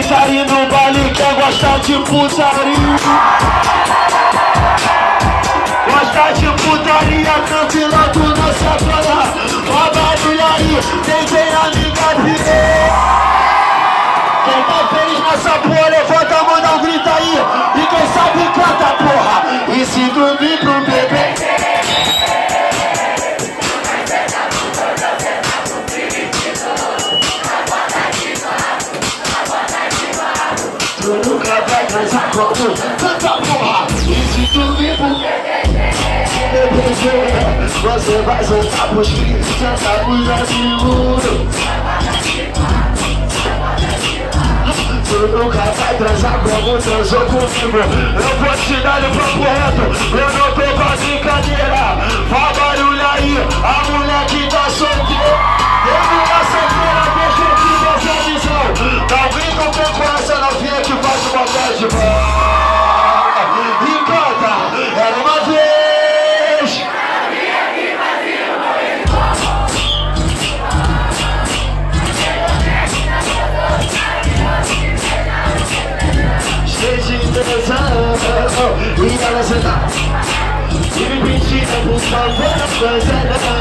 sair no baile, quer gostar de putaria. Gosta de putaria, campeonato na sacola. Ó barulho aí, quem tem amiga virou. Quem tá feliz nessa porra, levanta a mão, dá um grito aí. E quem sabe canta, porra. E se dormir pro bebê. Tu nunca vai transar como canta, porra. E se dormir pro bebê. Você vai soltar pros filhos, cantar pros amigos. Tu nunca vai transar como transou comigo. Eu vou te dar o papo reto, eu não tô pra brincadeira. Faz barulho aí, a mulher que tá solteira. Teve uma solteira, deixa eu te dar essa visão. Não brinca com essa novinha que faz uma festa de pão. E canta, era uma vez. E ela senta e me pedida, por favor, não coisa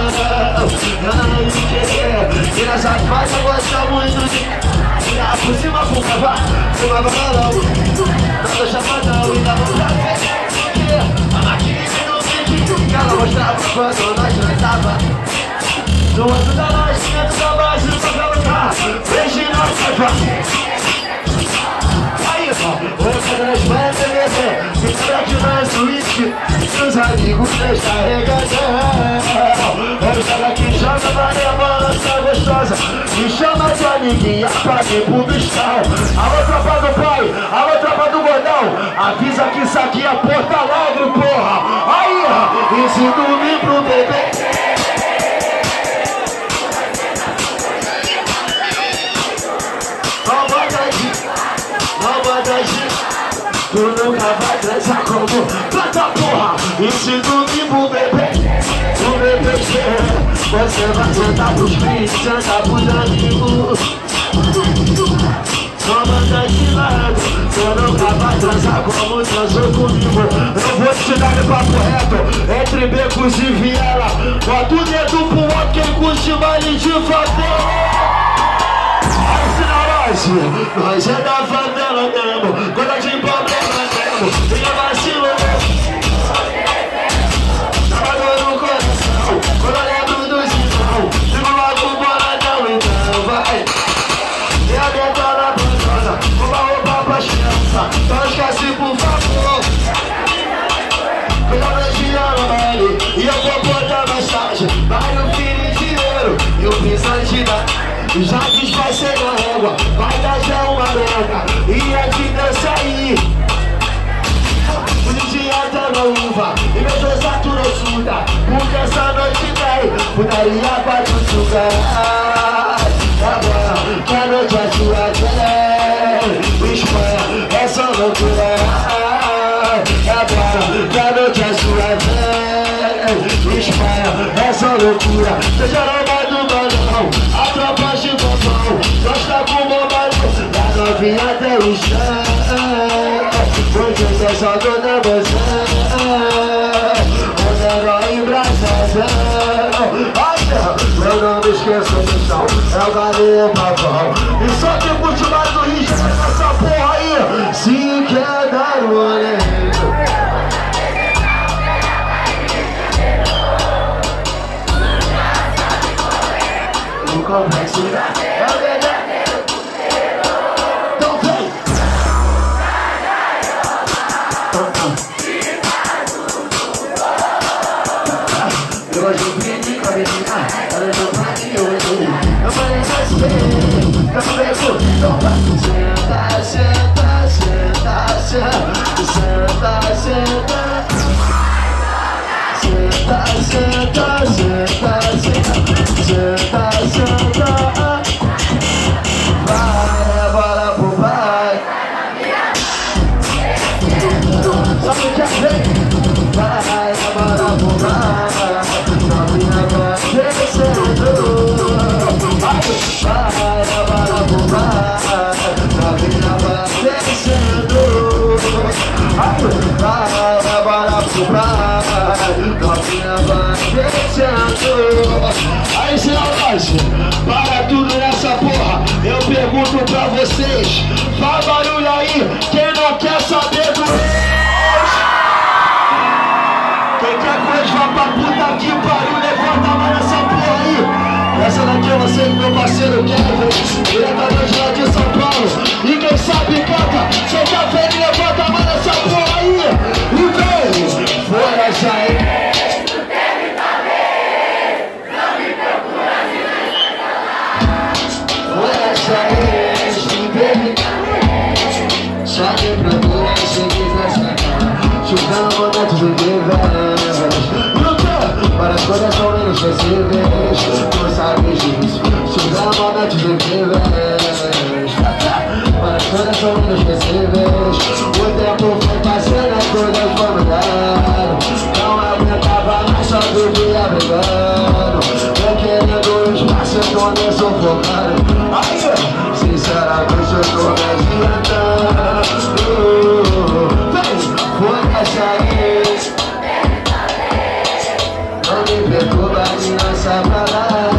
não. E nessa fase eu gosto muito de tirar por cima pro cavalo, uma balão, dando chapadão e dá vontade de a máquina no vídeo que ela mostrava quando nós cantava. No outro da lojinha, do da base, no papel lugar, beijinho na sua. Outra das mães TVC, que será que não é suíte? Seus amigos descarregadão. Hoje ela que joga Maria Balança gostosa, me chama de amiguinha pra vir pro bichão. Alô tropa do pai, alô tropa do gordão, avisa que isso aqui é Porto Alegre, porra. Aí, e se dormir pro bebê. Tu nunca vai transar como canta, porra. E se dormir pro bebê, o bebê você vai sentar pros filhos, sentar pros amigos. Só manda de lado. Tu nunca vai transar como transou comigo. Eu vou te dar o papo reto, entre becos e viela. Bota o dedo pro outro, quem curte baile de favela. Nós é da favela mesmo, quando de problema mesmo, e eu vacilo tava dor no coração, quando eu lembro dos irmãos, digo logo boladão, então vai. E a minha dona abandona, uma roupa pra criança, não esquece por favor. Cuidado de baile, e eu vou botar massagem, vai no filho de dinheiro, e o pisante da... Já diz vai ser na régua, vai dar já uma merda, e a de dança aí. O DJ tá na uva, e meu dosato não surda, porque essa noite tem putaria pra chuchucar. Agora, que a noite é sua tem, Espanha, essa loucura. Agora, que a noite é sua tem, Espanha, essa loucura. Seja na do balão, a tropa de bombom, gosta com bombom, da novinha até o chão. Porque eu só tô na emoção, o negócio embraçadão. Eu não me esqueço do chão, é o galinho pavão. E só que curte mais do Rio, essa porra aí, se quer dar um olho. Complexidade é o verdadeiro puteiro. Então vem. veloz, para tudo nessa porra. Eu pergunto pra vocês, faz barulho aí, quem não quer saber do ex? Quem quer que o ex vá pra puta que pariu, levanta a mão nessa porra aí. Essa daqui eu sei que meu parceiro Kevin, diretamente lá de São Paulo. E quem sabe canta, cê tá feliz, levanta a mão nessa porra aí. E vem, fora essa aí. Só me procura se quiser sacar, chutando momentos incríveis. Para as coisas são inesquecíveis, tu sabes disso. Chutando momentos incríveis. Para as coisas são inesquecíveis. O tempo foi passando, as coisas vão mudando. Não aguentava mais, só vivia brigando. Eu querendo espaço, eu tô me sufocando. Sinceramente eu tô me adiantando. Foi essa aí. Não me perturba de lança pra lá.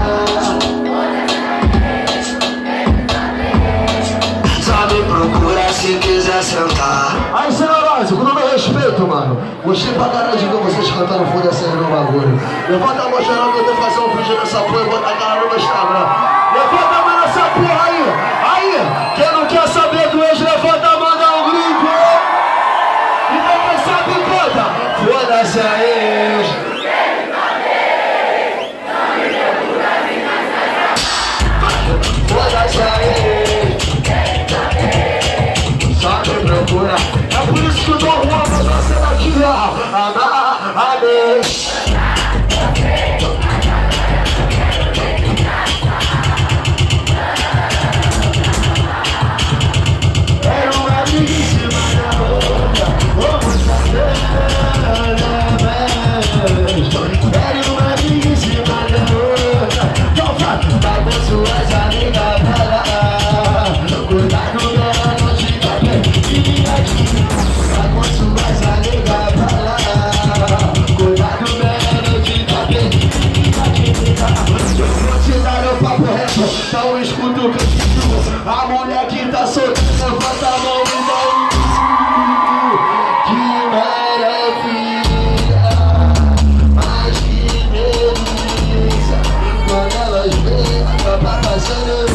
Só me procura se quiser sentar. Aí, Cenaróis, com todo respeito, mano. Gostei pra caralho de ver vocês cantando foda-se no bagulho. Levanta a mão geral que eu vou fazer um vídeo nessa porra e botar a cara no meu Instagram. Levanta a mão nessa porra aí. Aí, quem não quer saber do ex, levanta a mão, dá um grito. E quem sabe canta. Foda-se a ex. Foda-se a ex. Só me procura. É por isso que eu dou uma pra você daqui, ó. Amar a Deus. Então escuta o que eu te digo. A mulher que tá solteira, levanta a mão e dá um. Que maravilha, mas que delícia. Quando elas veem a capa passando,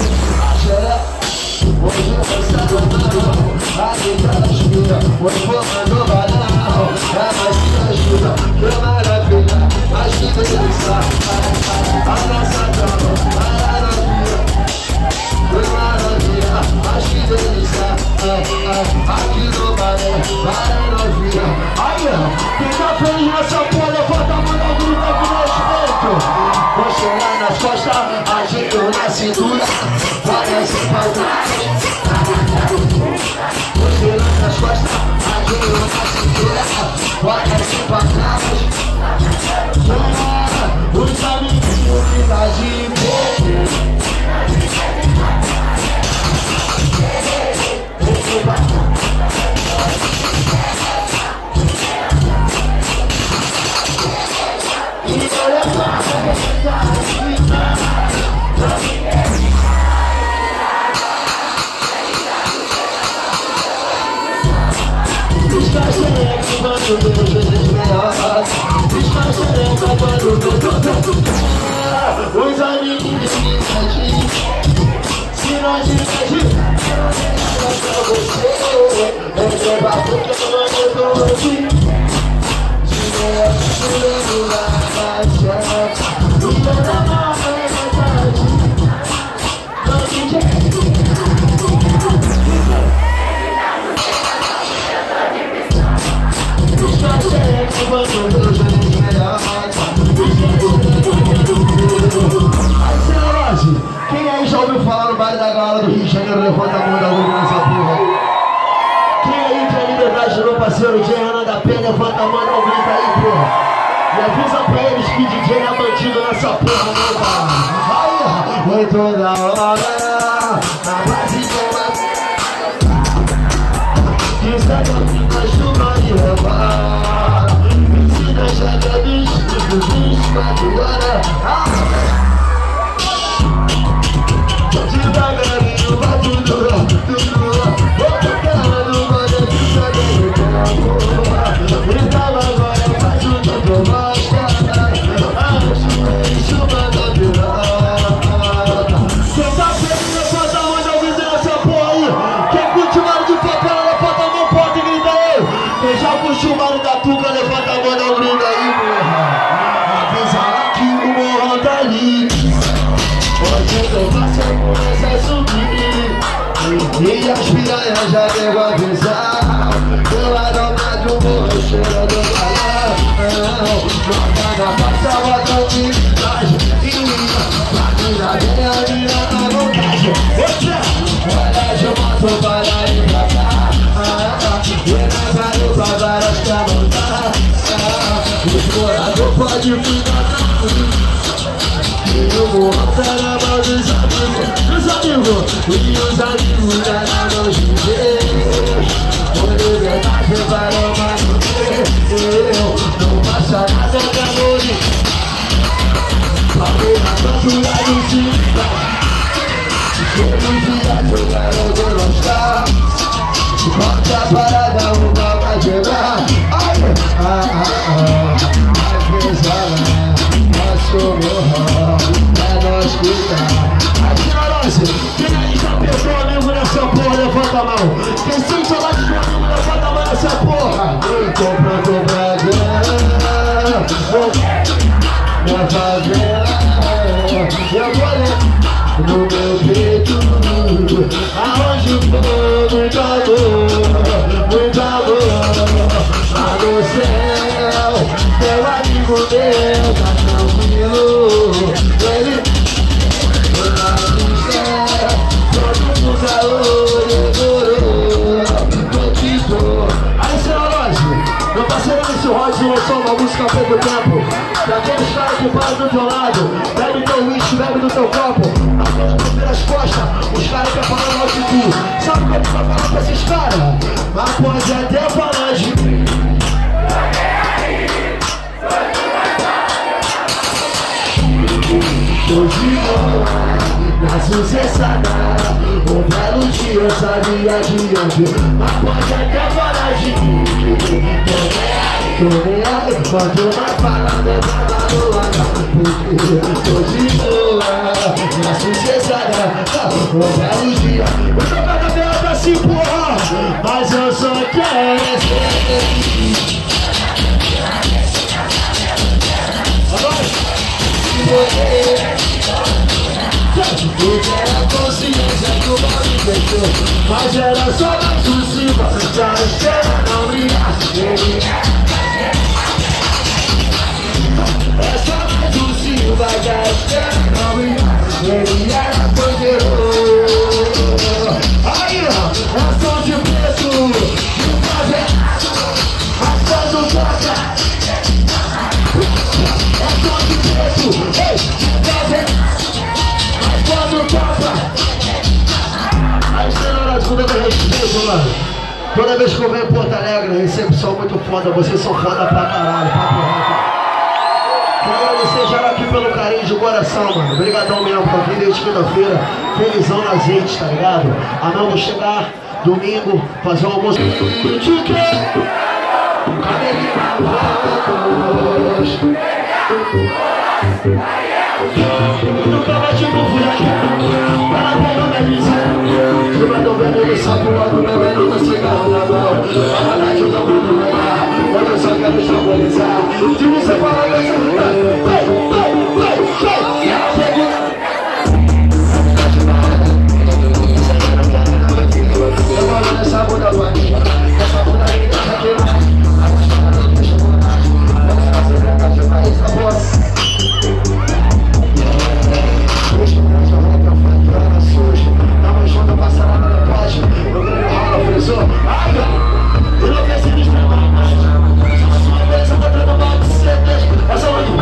hoje você não, a gente transpira. Hoje vou mandar balão, mas se ajuda. Que maravilha, mas que delícia. A nossa cama, mas que delícia, aqui no balé, para novinha. Aí, quem tá feliz nessa porra, levanta a mão da gruta com respeito. Vou chorar nas costas, agito na cintura, parece pau. Vou chorar nas costas, agito na cintura, parece pau. Os amiguinhos que tá de boa. Os amiguinhos me pedem, se nós dividir, pra você, eu levo a boca que eu não aqui. Se eu chego na baixada, e eu na metade, não me quer. Os cachorros que vão no meu jardim melhor. Quem aí já ouviu falar no baile da Gala do Rio de Janeiro? Levanta a mão da luz nessa porra. Quem aí tem a liberdade do meu parceiro Jean da Penha? Levanta a mão da luz aí, porra. E avisa pra eles que DJ é bandido nessa porra, não, cara. Aí, foi toda hora na base de uma. Que sabe a chuva de roubar. Ensina já que é bicho, 24 horas. E as piranhas já pegou a visão. Eu aromado morro, cheiro do balão. Nota na passa, bota o mensagem. Pra mina bem a mina na vontade. Olha, eu mato para ir pra cá. E na garupa várias pra montar. Os moradores podem ficar tranquilos. E o morro tá na mão dos amigos. E os amigos tá na mão de Deus. Por liberdade para o mano. Eu não passa nada de amor. Falei na tortura do cidade. Todo dia eu quero gostar. Corta a parada, uma pra quebrar. Às vezes nosso morro, é nós cuidar. Aqui na nossa, quem aí já pensou amigo nessa porra, levanta a mão. Quem sente saudade de amigo, levanta a mão nessa porra. Eu tô pronto pra guerra. Na favela, eu vou no meu peito. Aonde for, muito amor, lá no céu, meu amigo meu tá tranquilo. Ele lá no céu, todo mundo calor, demorou, conquistou. Aí, senhor Lodge, meu parceiro nesse Rod lançou uma música há pouco tempo. Pra aqueles caras que param do teu lado, bebe teu whisky, bebe do teu copo. Na frente das costas, os caras querem falar mal de tu. Sabe o que vai falar pra esses caras? Mas pode até falar de mim. Hoje na sucessada, um belo dia eu sabia de onde. Mas pode até falar de mim. Tô nem aí, quando uma parada tava no ar. Tô de boa, na sucessada, um belo dia. Eu tô na cabeça assim, porra, mas eu só quero ser. Eu quero a consciência que o mal me deixou. Mas era só mais um cima, já espera não brigar. É só mais um cima, já espera não brigar. Ele era poderoso. Aí ó, é som de preto, de favela, mas faz um toca. É som de preto, ei, de favela. Quando toca, aí senhora, com todo respeito, mano. Toda vez que eu venho em Porto Alegre, recepção muito foda, vocês são foda pra caralho, papo reto. Quero agradecer já aqui pelo carinho de coração, mano. Obrigadão mesmo, tô aqui desde quinta-feira, felizão nas redes, tá ligado? Amanhã vou chegar, domingo, fazer um almoço. Nunca bate no furacão, ela pegou minha visão. Eu mando velho no saco, logo meu velho tá cigarro na mão. A verdade eu não vou negar, mas eu só quero saborizar. Se você falar dessa vida, vai, e ela pegou. Eu mando nessa bunda bandida, essa bunda aí tá queimada. Deixa eu morar, vamos fazer branca demais, essa boa. Tamo junto, passando na pode. Eu ganho rola, frisou. Ai, eu não quero ser extremamente. Só uma vez eu tô dando mal de certeza. Essa noite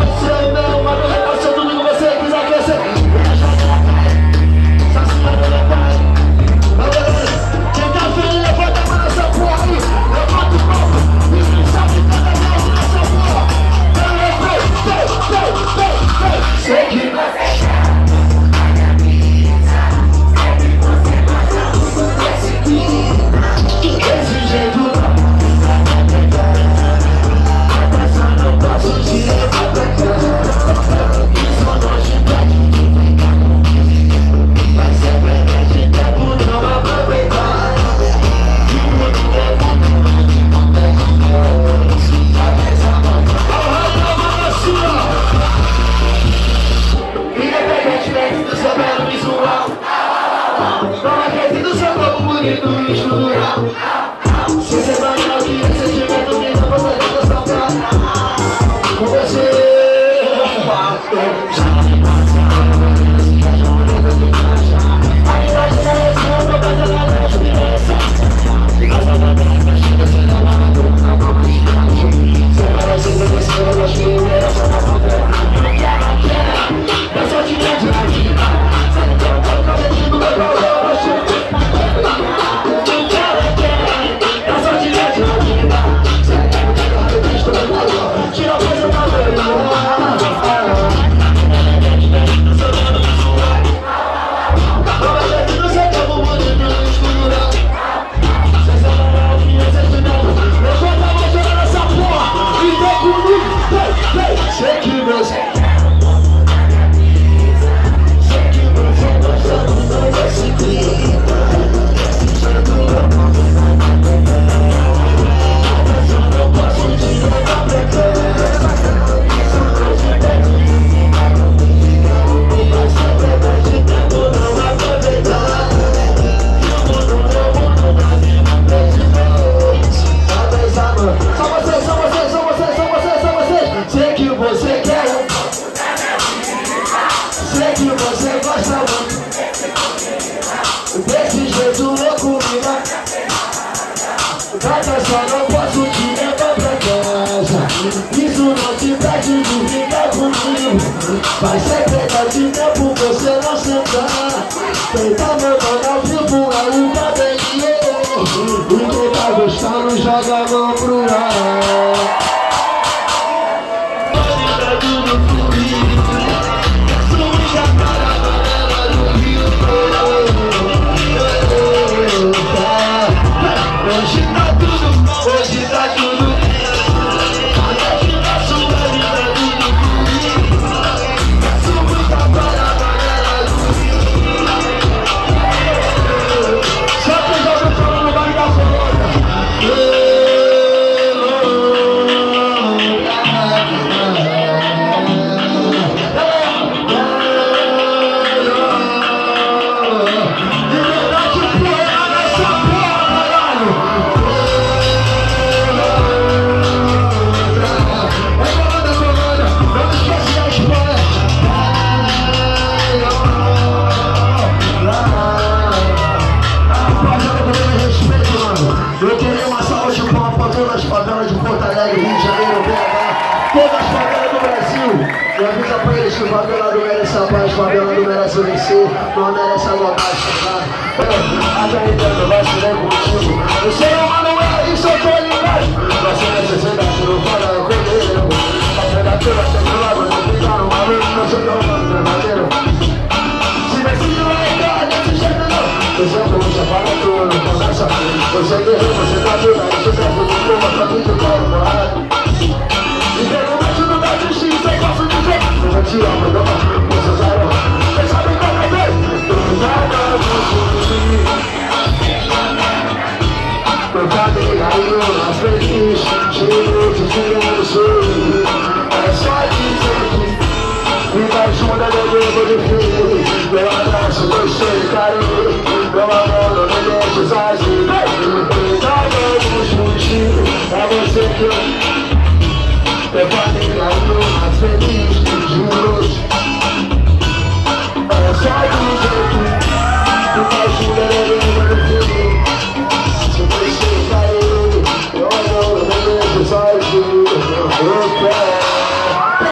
bonito misturar. Se você vai me ouvir, esse sentimento me dá vontade de salvar. Com você, vai ser perda de tempo, você não sentar. Tenta mandar ao vivo, é o cabelo. E quem tá gostando, joga a mão pro ar. Hoje tá tudo, hoje tá tudo. Favela não merece a paz, favela não merece vencer, não merece aguardar chegar. Acreditando, vai ser bem contigo. O ser humano é isso, eu tô ligado. Você necessidade, não fala comigo. A predatura tem do lado, não fica no maluco, não sou tão verdadeiro. Se decide lá em casa, desse jeito não. Você é você fala tudo, não conversa. Você é guerreiro, você tá tudo, aí você tá tudo, como tá muito claro. E realmente não dá de X, eu gosto de ver. Eu já te amo, não, você zero. Você sabe como é bem. Eu cadei aí, às vezes, cheio de dinheiro, sorriso. É só dizer que me dá junto, eu devo de feliz. Meu abraço, meu cheiro, carinho. Meu amor, não me deixe sozinho. Me dá novos motivos, é você que eu falei aí, mais feliz, juro. É só